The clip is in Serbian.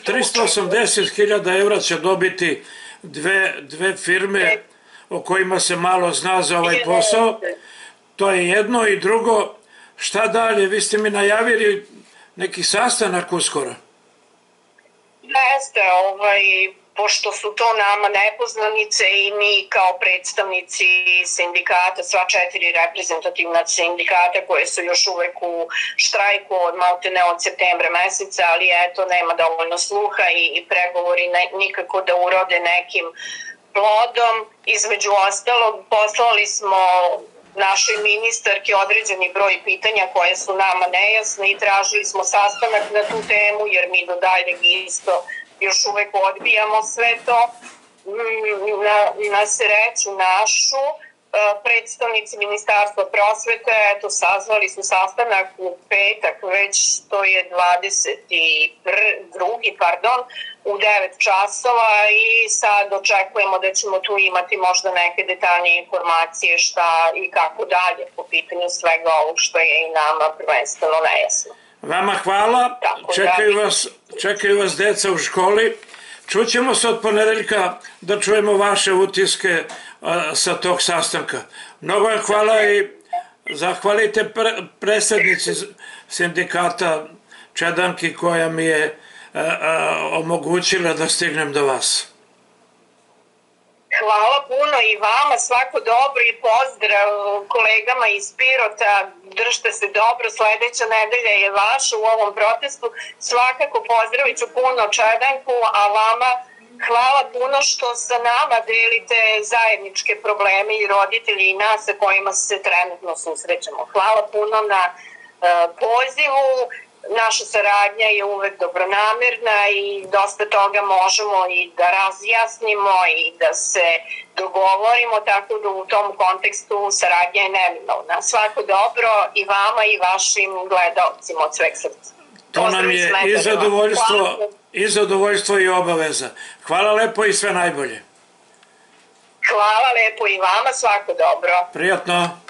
380.000 evra će dobiti dve firme o kojima se malo zna za ovaj posao. To je jedno i drugo. Šta dalje? Vi ste mi najavili neki sastanak uskoro. Jeste, pošto su to nama nepoznanice i mi kao predstavnici sindikata, sva 4 reprezentativna sindikata koje su još uvek u štrajku od maltene od septembra meseca, ali eto, nema dovoljno sluha i pregovori nikako da urode nekim plodom. Između ostalog, poslali smo našoj ministarki određeni broj pitanja koje su nama nejasne i tražili smo sastanak na tu temu, jer mi do daljeg isto još uvek odbijamo sve to. Na sreću našu, predstavnici Ministarstva prosvete, eto, sazvali su sastanak u petak, već to je 22. u 9 časova i sad očekujemo da ćemo tu imati možda neke detaljnije informacije šta i kako dalje po pitanju svega ovog što je i nama prvenstveno nejasno. Vama hvala, čekaju vas deca u školi. Čućemo se od ponedeljka da čujemo vaše utiske sa tog sastanka. Mnogo vam hvala i zahvalite predsednici sindikata Čedanki koja mi je omogućila da stignem do vas. Hvala puno i vama, svako dobro i pozdrav kolegama iz Pirota, držite se dobro, sledeća nedelja je vaša u ovom protestu, svakako pozdravit ću puno Čedanku, a vama hvala puno što sa nama delite zajedničke probleme i roditelji i nas sa kojima se trenutno susrećemo. Hvala puno na pozivu. Naša saradnja je uvek dobronamerna i dosta toga možemo i da razjasnimo i da se dogovorimo, tako da u tom kontekstu saradnja je neminovna. Svako dobro i vama i vašim gledalcima od sveg srca. To nam je i zadovoljstvo i obaveza. Hvala lepo i sve najbolje. Hvala lepo i vama, svako dobro. Prijatno.